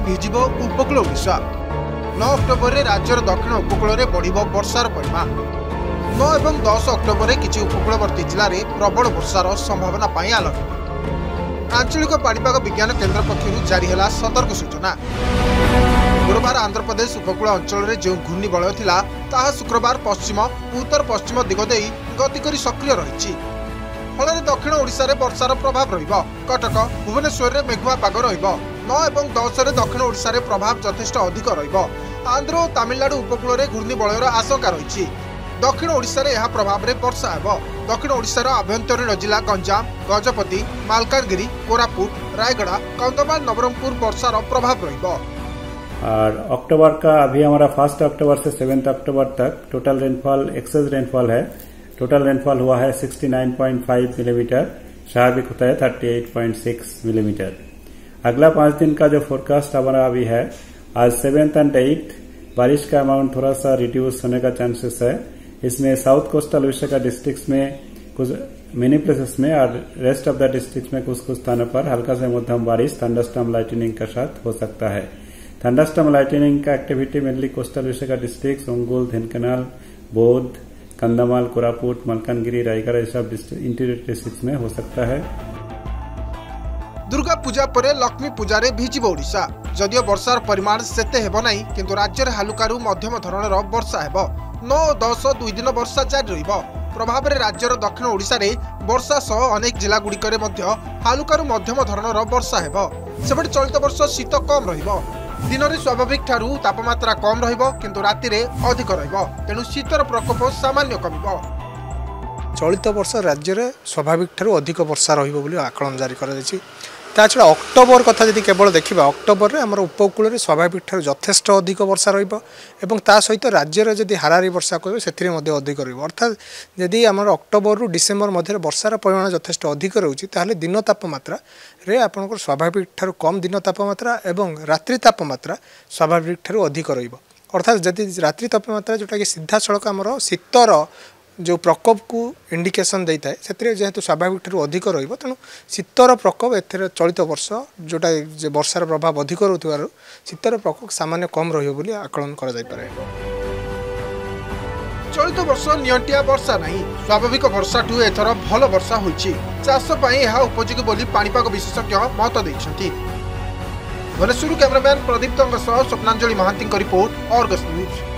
भिजिब उपकूल ओडिशा। 9 अक्टोबर राज्यर दक्षिण उपकूल में बढ़ वर्षार परिमाण। 9 और 10 अक्टोबर किसी उपकूलवर्ती जिले में प्रबल वर्षार संभावना आलर्ट। आंचलिक पाणीपाग विज्ञान केन्द्र पक्षर जारी है सतर्क सूचना। गुरुवार आंध्र प्रदेश उपकूल अंचल में जो घूर्णिबलय थिला ताहा शुक्रवार पश्चिम उत्तर पश्चिम दिग दे गति कर सक्रिय रही। फल दक्षिण ओडिशा रे वर्षार प्रभाव रहिबो। कटक भुवनेश्वर में मेघुआ पाग रहिबो। 9 और 10 रे दक्षिण ओडिशा रे प्रभाव यथेष्ट अधिक रहिबो। आंध्र और तमिलनाडु उपकूल में घूर्णिबलयर आशंका रही। दक्षिण ओडिशा रे यह प्रभाव रे वर्षा हेबो। दक्षिण ओडिशार आभ्यंतरीण जिला गंजाम गजपति मालकानगिरी कोरापुट रायगड़ा कंधमाल नवरंगपुर वर्षार प्रभाव रहिबो। और अक्टूबर का अभी हमारा 1 अक्टूबर से 7 अक्टूबर तक टोटल रेनफॉल एक्सेस रेनफॉल है। टोटल रेनफॉल हुआ है 69.5 मिलीमीटर। स्वाभाविक होता है 38.6 मिलीमीटर। अगला 5 दिन का जो फोरकास्ट हमारा अभी है, आज 7th and 8th बारिश का अमाउंट थोड़ा सा रिड्यूस होने का चांसेस है। इसमें साउथ कोस्टल ओडिशा का डिस्ट्रिक्ट्स में कुछ मेनी प्लेसेस में और रेस्ट ऑफ द डिस्ट्रिक्ट्स में कुछ स्थानों पर हल्का से मध्यम बारिश थंडरस्टॉर्म लाइटनिंग के साथ हो सकता है। थंडरस्टॉर्म लाइटनिंग का एक्टिविटी मेनली कोस्टल ओडिशा का डिस्ट्रिक्ट ओंगोल ढेंकानाल बौद्ध कंधमाल कोरापुट मलकानगिरी रायगढ़ ये सब इंटीरियर डिस्ट्रिक्ट्स में हो सकता है। दुर्गा पूजा पर लक्ष्मी पूजा रे भिजिब ओडिशा। जदियो वर्षार परिमाण सेते हेबो नाही किंतु राज्य हालुकारु मध्यम धरणर वर्षा हेबो। 9 और 10 2 दिन वर्षा जारी रहिबो। प्रभाव रे राज्यर दक्षिण ओडिशा रे वर्षा सह अनेक जिला गुड़िक हालुकारु मध्यम धरणर वर्षा हेबो। सेबडे चलित वर्ष शीत कम रहिबो। दिन में स्वाभाविक ठारू तापमात्रा कम रहिबो किंतु राति रे अधिक रहिबो। तेणु शीतर प्रकोप सामान्य कमिबो। चलित वर्ष राज्य में स्वाभाविक ठारू अधिक वर्षा रहिबो बोली आकलन जारी करा जायछि। ता छड़ा अक्टोबर कथा जदि केवल देखिबा अक्टोबर रे हमर उपकूल रे स्वाभाविक ठारू यथेष्ट अधिक वर्षा रहिबो एवं ता सहित राज्य रे जदि हारारी वर्षा कहबे सेथिरे मध्ये अधिक रहिबो। अर्थात जदि हमर अक्टोबर रु डिसेम्बर मध्ये वर्षार परिमाण यथेष्ट अधिक रहउछि ताहले दिन तापमात्रा रे आपनकर स्वाभाविक ठारू कम दिन तापमात्रा एवं रात्रि तापमात्रा स्वाभाविक ठारू अधिक रहिबो। अर्थात जदि रात्रि तापमात्रा जोटा कि सीधा सड़क हमर शीतर जो प्रकोप को इंडिकेशन देता है से जेहेतु स्वाभाविक ठारू अधिक रहिबो तेणु शीतर प्रकोप एथरे चलित वर्ष जोटा वर्षार प्रभाव अधिक रहउथिबारु शीतर प्रकोप सामान्य कम रहिबो बोली आकलन करा जाय पारे। चलित वर्ष नियंटिया वर्षा नहीं स्वाभाविक वर्षा ठू एथर भल वर्षा होइछि। चाष पई एहा उपयोगी बोली पाणीपाग विशेषज्ञ मत दैछन्ति। भुवनेश्वर कैमरामैन प्रदीप्तଙ୍କ सह Swapnanjali Mahanti report Argus news.